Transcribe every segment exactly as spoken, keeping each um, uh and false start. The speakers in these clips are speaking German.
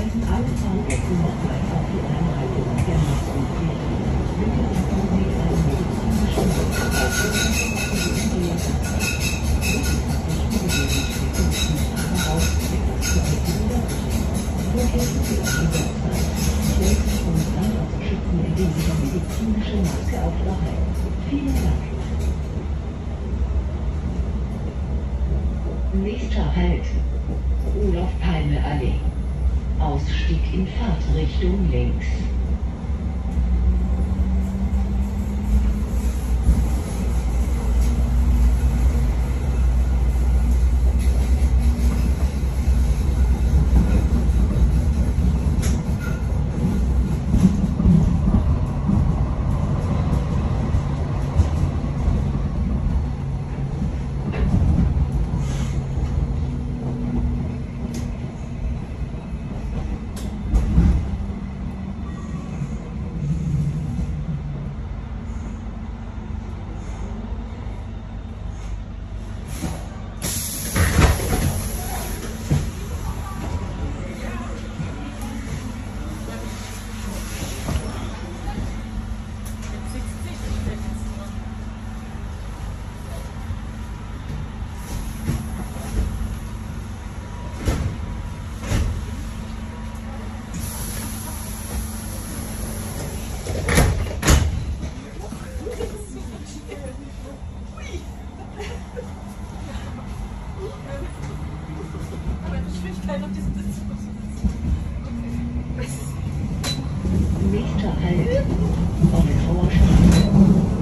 weisen alle Fahrgäste nochmals auf die Einhaltung der Maskenpflicht. Bitte lassen Sie einen medizinischen Notfall darauf etwas für eine Wiederbringung. Vergessen Sie auch jederzeit, selbst und andere zu schützen, indem Sie die medizinische Maske aufbehalten. Vielen Dank. Nächster Halt. Olof Palme Allee. Ausstieg in Fahrtrichtung links. Nächster Halt. Offenbauer Straße.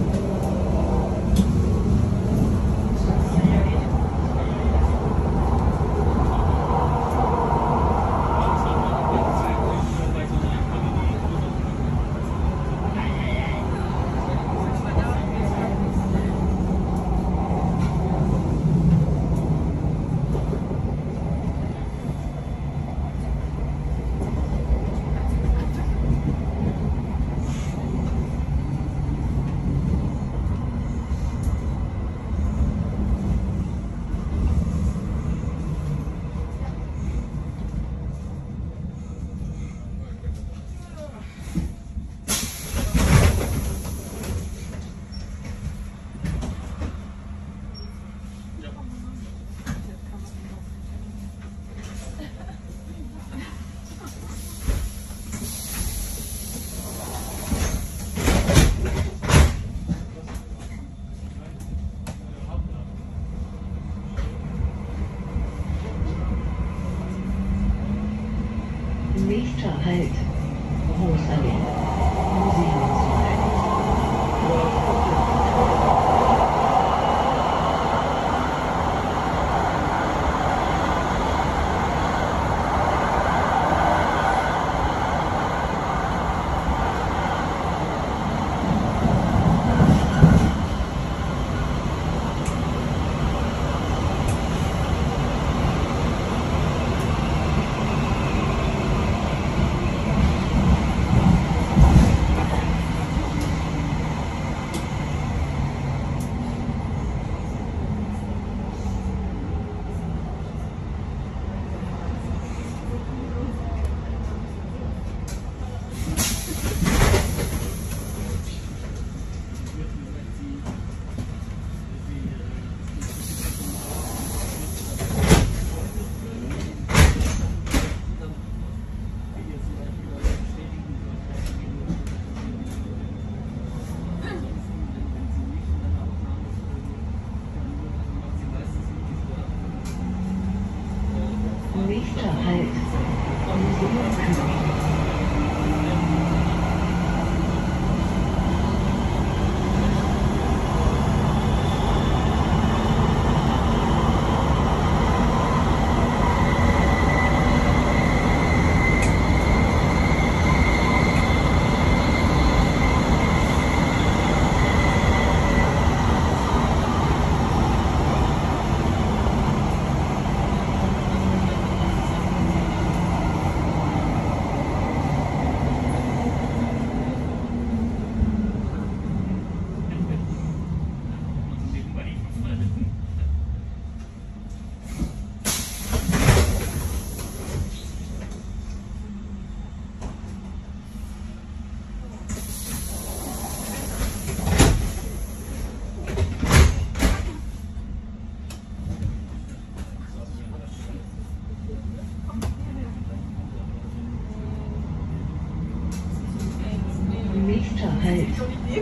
Nächster Halt. Großallee. Museumswald.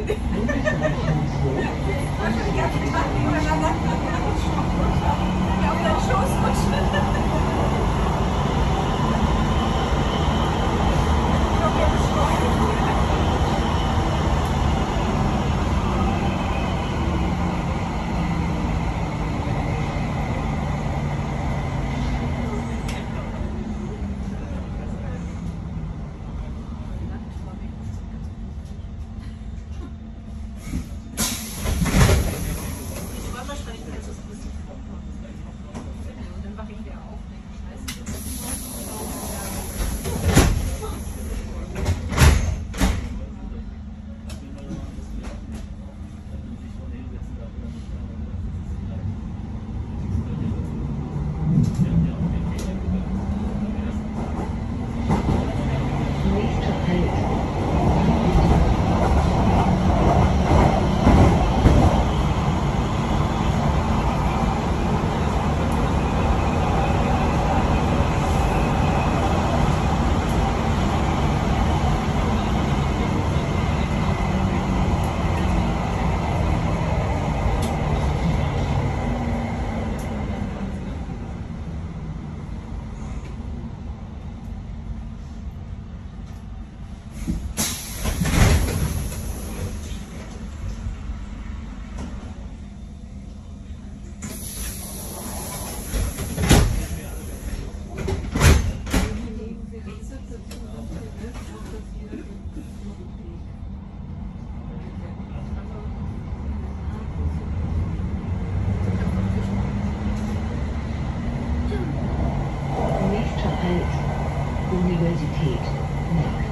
Universität Markt.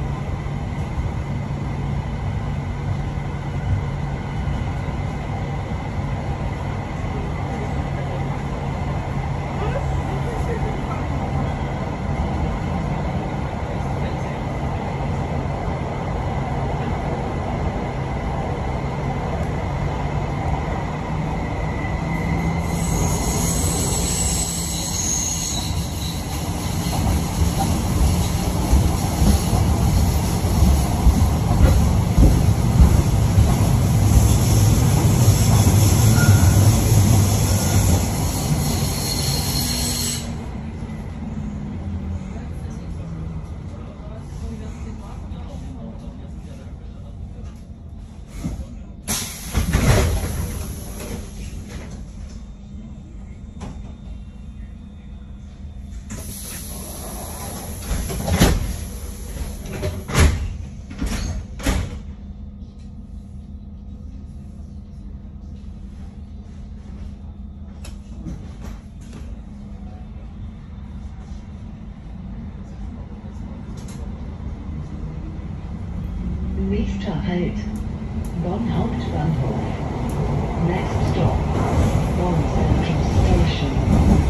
Nächster Halt, Bonn Hauptbahnhof. Next stop, Bonn Central Station.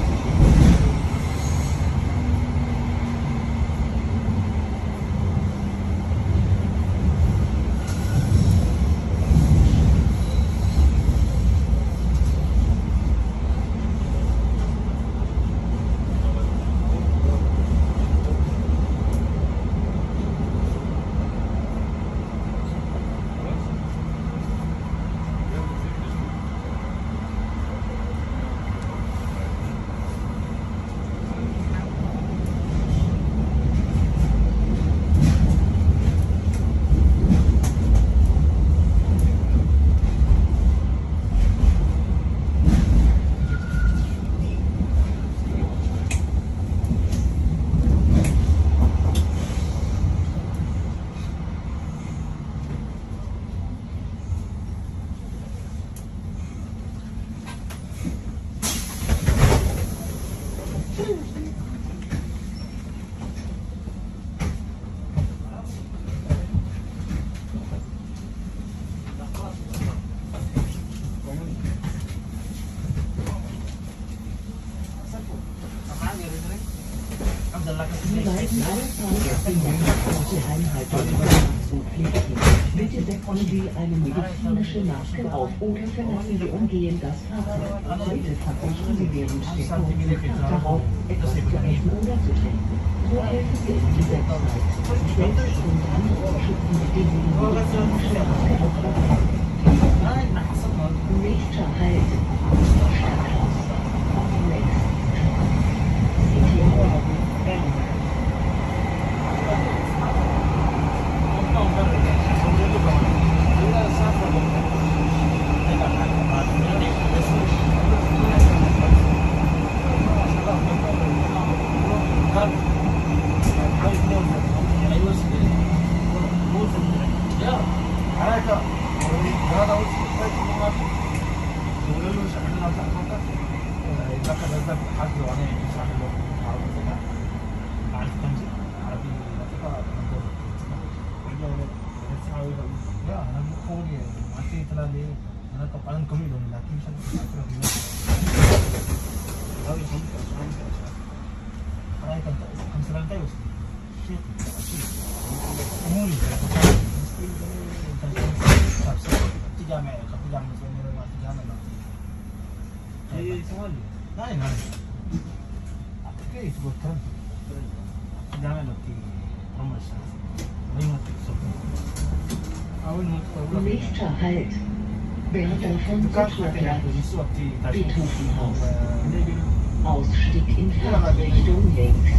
Die beiden Ausfahrten Einheiten zu pflichten. Bitte setzen Sie eine medizinische Maske auf oder verlassen Sie umgehend das Fahrzeug. Bitte verzichten Sie während der kurzen Fahrt darauf, etwas zu essen oder zu trinken. Wo helfen wir in dieser Zeit? Selbst und andere schützen mit den medizinischen Maske auf der Haut. Nächster Halt. Stadthaus. Next Stop. City Hall. Nächster Halt. Bertha von Suttlerplatz. Beethovenhaus. Ausstieg in Fahrtrichtung links.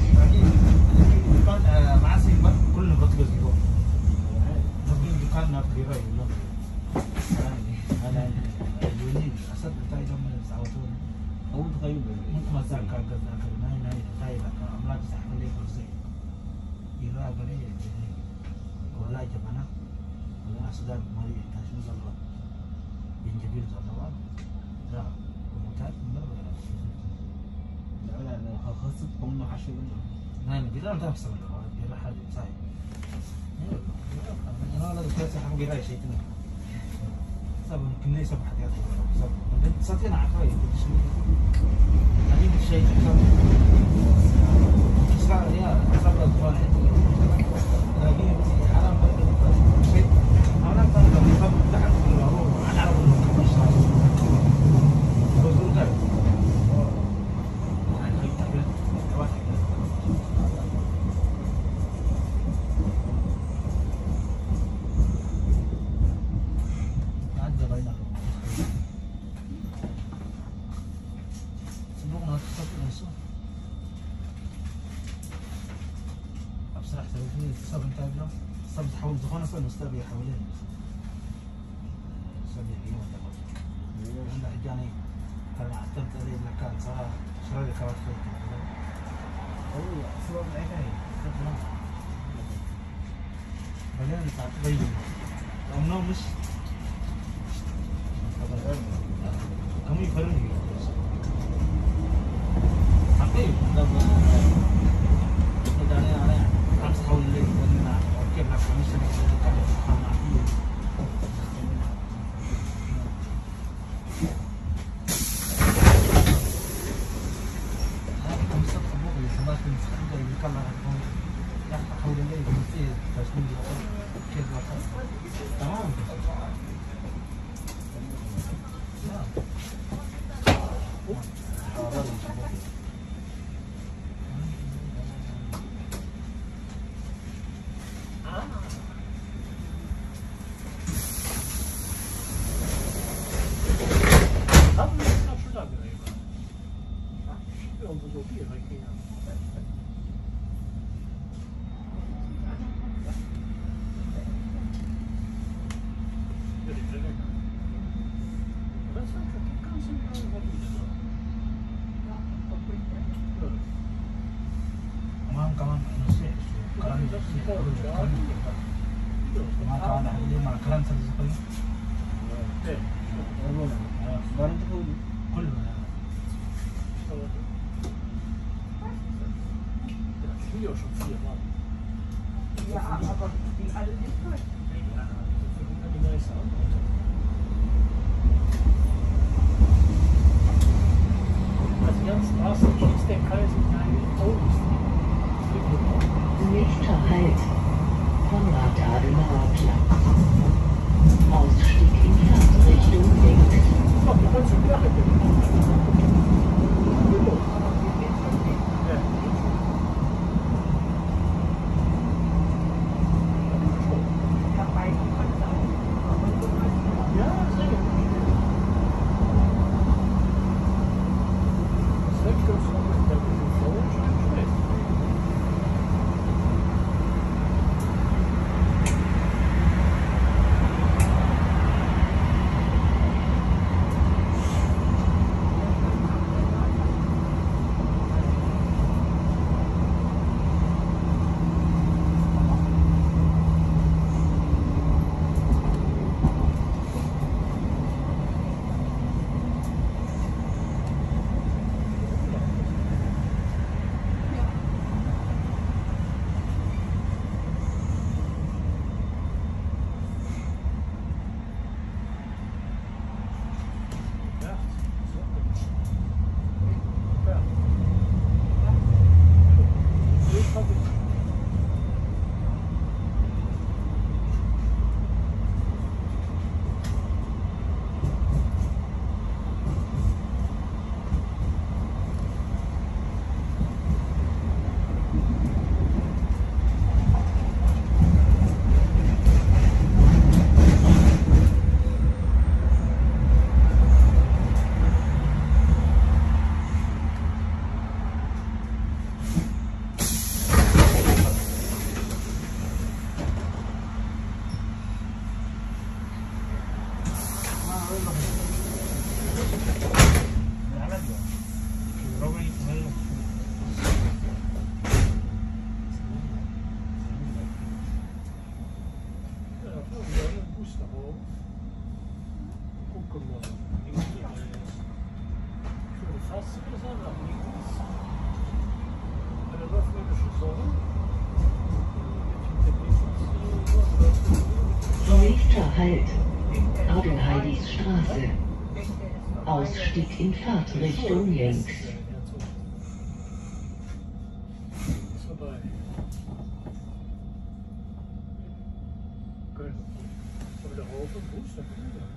Nächster Halt. Konrad-Adenauer-Platz. Ausstieg in Fahrtrichtung links. Halt. Adelheidis Straße. Ausstieg in Fahrtrichtung links. Ist vorbei. Geil. Aber der Rauf und Bus, da kommt er.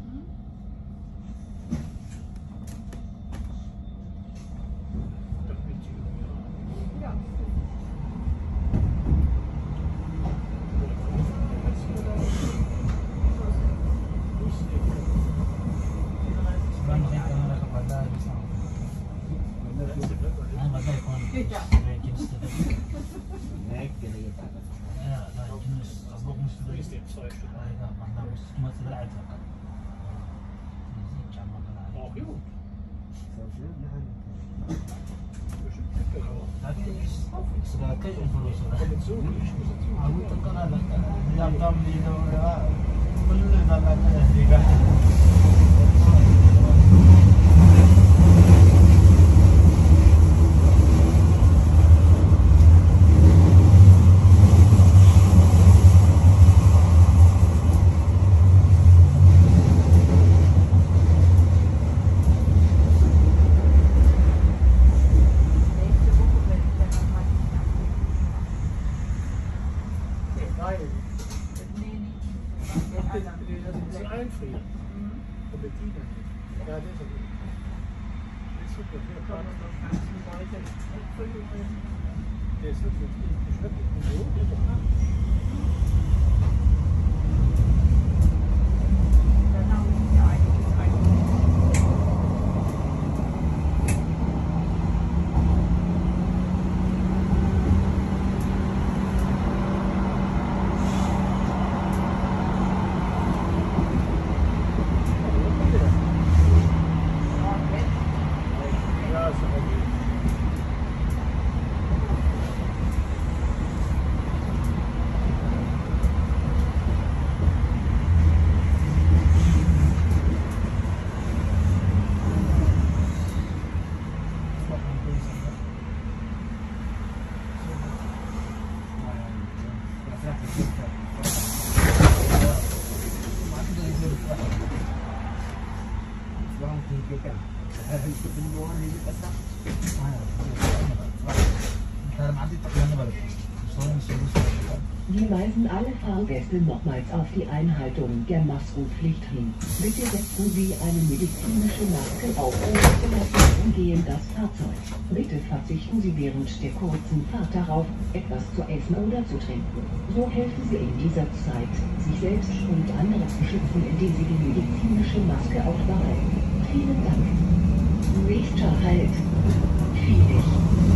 Wir weisen alle Fahrgäste nochmals auf die Einhaltung der Maskenpflicht hin. Bitte setzen Sie eine medizinische Maske auf und verlassen umgehend das Fahrzeug. Bitte verzichten Sie während der kurzen Fahrt darauf, etwas zu essen oder zu trinken. So helfen Sie in dieser Zeit, sich selbst und andere zu schützen, indem Sie die medizinische Maske aufbehalten. Vielen Dank. Nächster Halt. Vielig.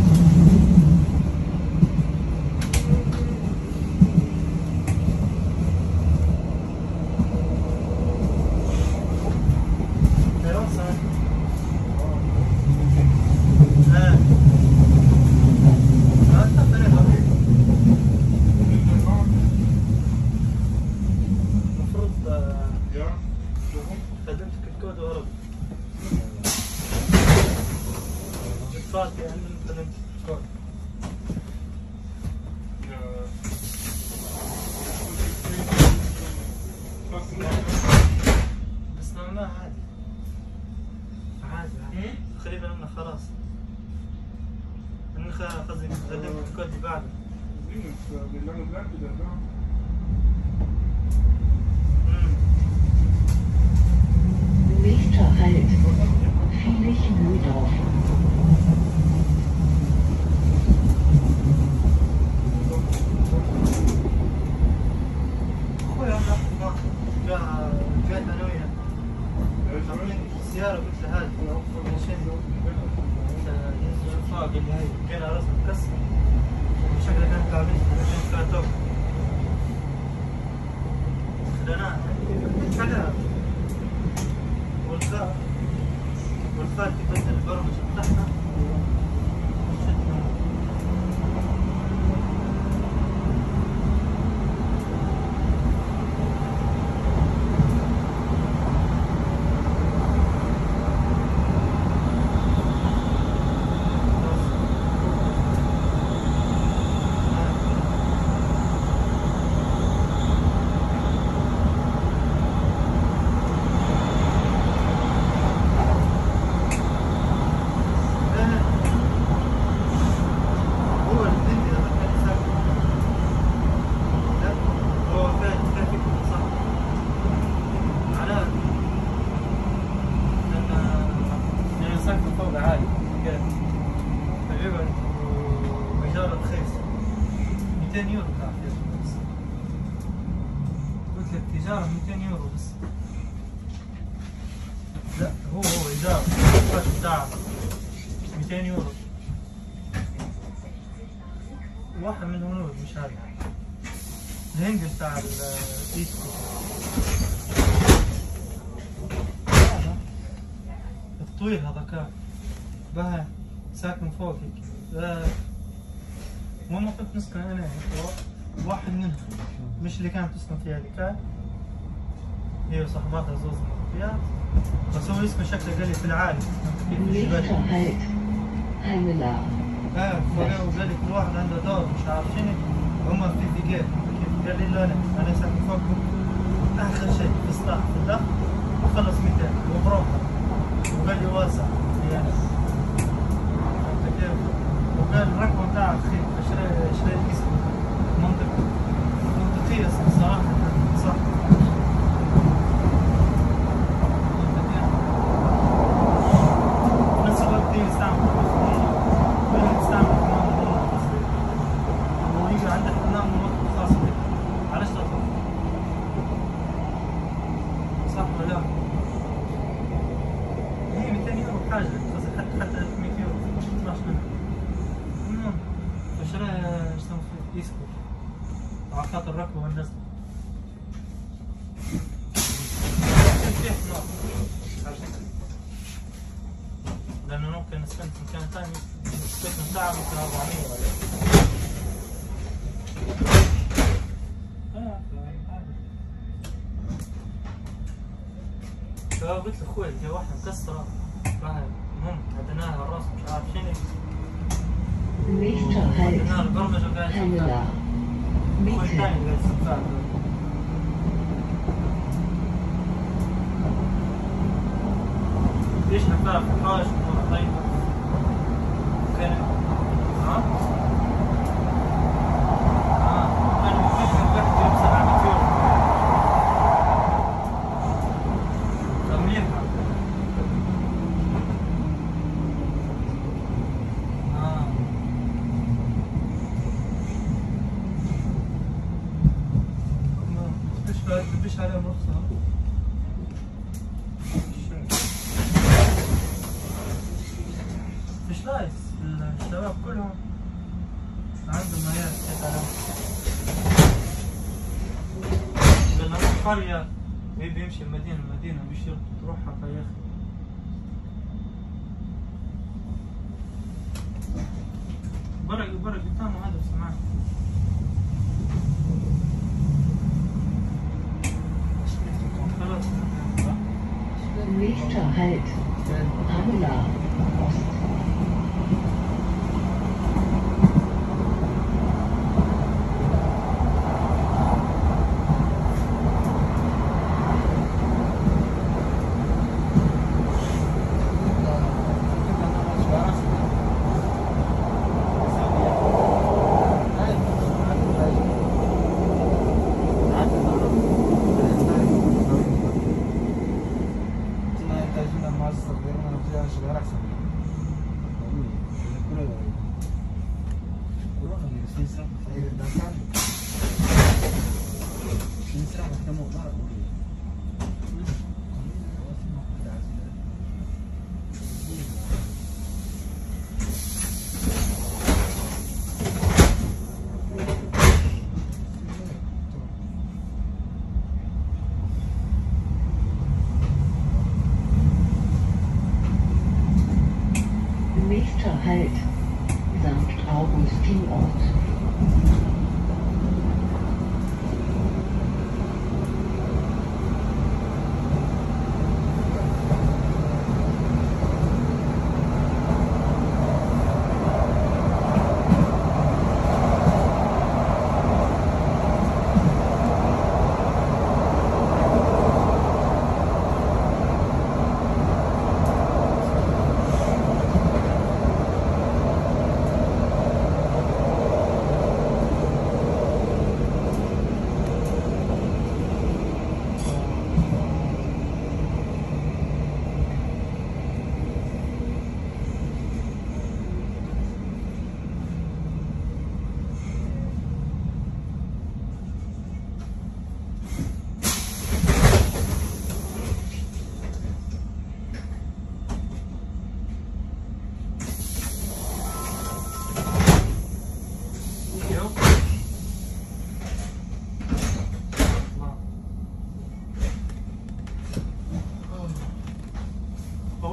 Nächster Halt. Vielig-Mühldorf. السيارة قلت له هذه فاق اللي هي كان راسها مكسر شكلها كانت تعبانة كانت توب خلنا كذا والخال والخال تبدل البرمجة مئتين يورو كان بس. قلت لك تجارة مئتين يورو بس. لا هو هو إيجار الفرق بتاعه مئتين يورو. واحد من هنود مش هذا الهند بتاع الإيسكو. الطويل هذا كان بها ساكن فوق هيك. مو ما كنت نسكن أنا فوق واحد منهم مش اللي كانت تسكن فيها اللي كان هي وصاحباتها زوز فيها. بس هو يسكن شكله قال لي في العالي في الجبل. اه فقال وقال لي كل واحد عنده دور مش عارف شنو هم في دقيقة. قال لي لا انا انا ساكن فوقهم اخر شيء في السطح في الدخل وخلص مئتين وبروحه. وقال لي واسع يعني فهمت كيف؟ وقال الرقم بتاعه رخيص. اشتري اشتري اسم منطقة منطقية صراحة صح. نفس الوقت يستعمل يستعمل كمان مرونة بسيطة. ويجي عندك حمام مرونة خاص بك. علاش تطلب؟ صح ولا لا؟ هي مئتين يورو بحاجة بس حتى حتى مئة يورو ما تطلعش منها. المهم فشراها اشتغل في إيسكو على خاطر الركبة والنزلة. كيف نار؟ لأنه ممكن نسكن في مكان ثاني السكن ساعة ممكن أربعمية ولا آه قلت لأخوي جا واحدة مكسرة راها المهم عدناها الراس مش عارف شنو. عدناها البرمجة وقاعد يسفها. أخوي الثاني قاعد يسفها. ليش نفاق في الحوش أمورها طيبة؟ كان ها؟ اه كان مفيش من واحد يجيب سبعمية يورو. مليحة. اه ما تبيش عليهم رخصة. مش لايس الشباب كلهم عندهم مياه كيف على لما نروح قرية ويبي يمشي المدينة المدينة بيشير تروحها في أخي. برق برق قدامه هذا سمعت. خلاص Nächster Halt, Hamela, Ost. Nächster Halt, Sankt Augustinort.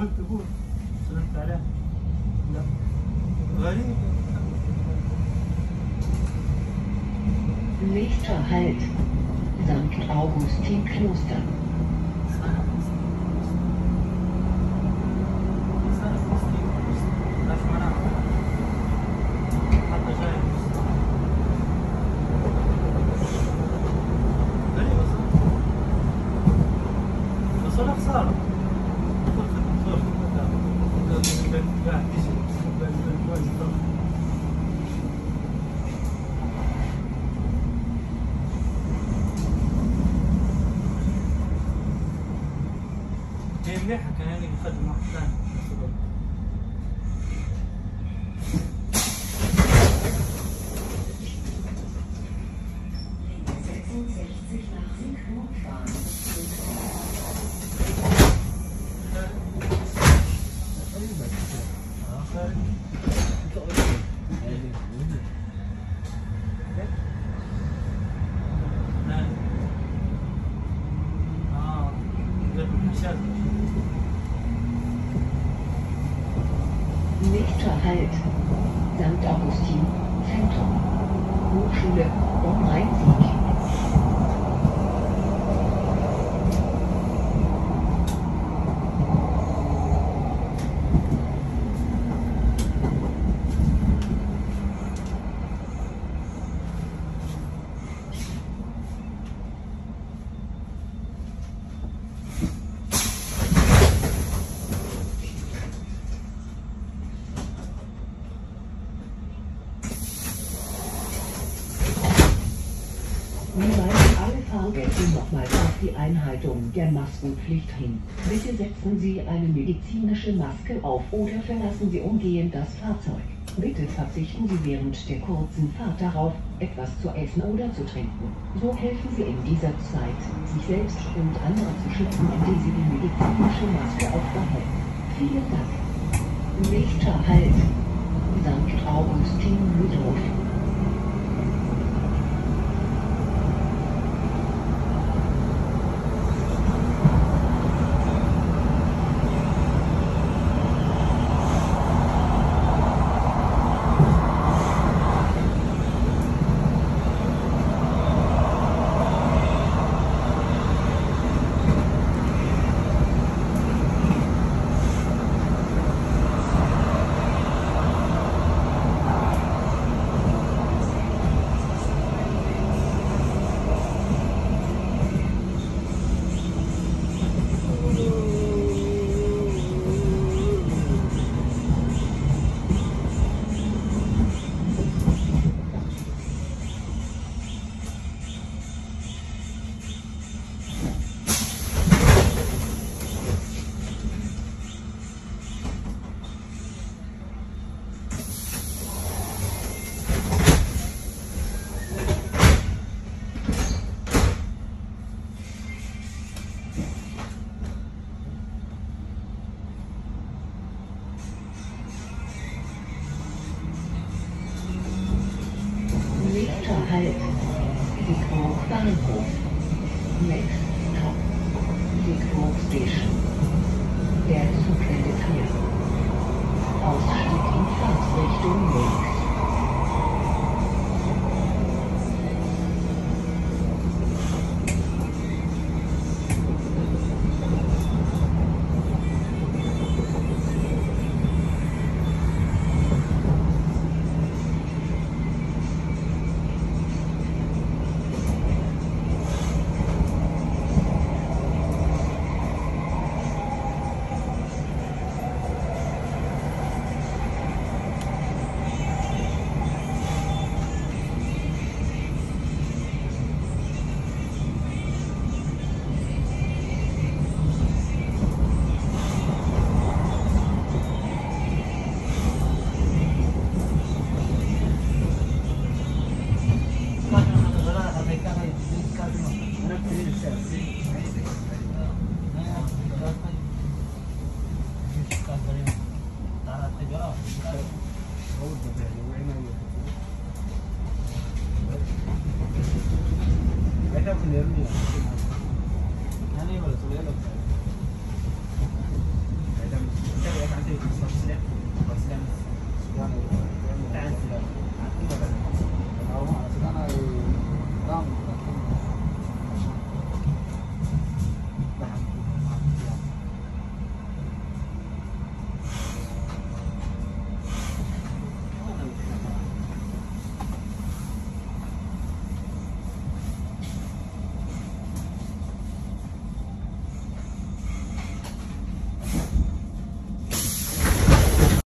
قلت تقول سلمت عليه لا غريب. Nächster Halt. Sankt Augustin Kloster. هي مليحة كان يعني يخدم واحد ثاني. Nächster Halt. Sankt Augustin Zentrum. Hochschule Bonn-Rhein-Sieg. Wir weisen alle Fahrgäste nochmals auf die Einhaltung der Maskenpflicht hin. Bitte setzen Sie eine medizinische Maske auf oder verlassen Sie umgehend das Fahrzeug. Bitte verzichten Sie während der kurzen Fahrt darauf, etwas zu essen oder zu trinken. So helfen Sie in dieser Zeit, sich selbst und andere zu schützen, indem Sie die medizinische Maske aufbehalten. Vielen Dank. Nächster Halt. Sankt Augustin Lüdhof. Nächster Halt. Siegburg Bahnhof. Next Stop. Siegburg Station. Der Zug endet hier. Ausstieg in Fahrtrichtung links. Ini baru sudah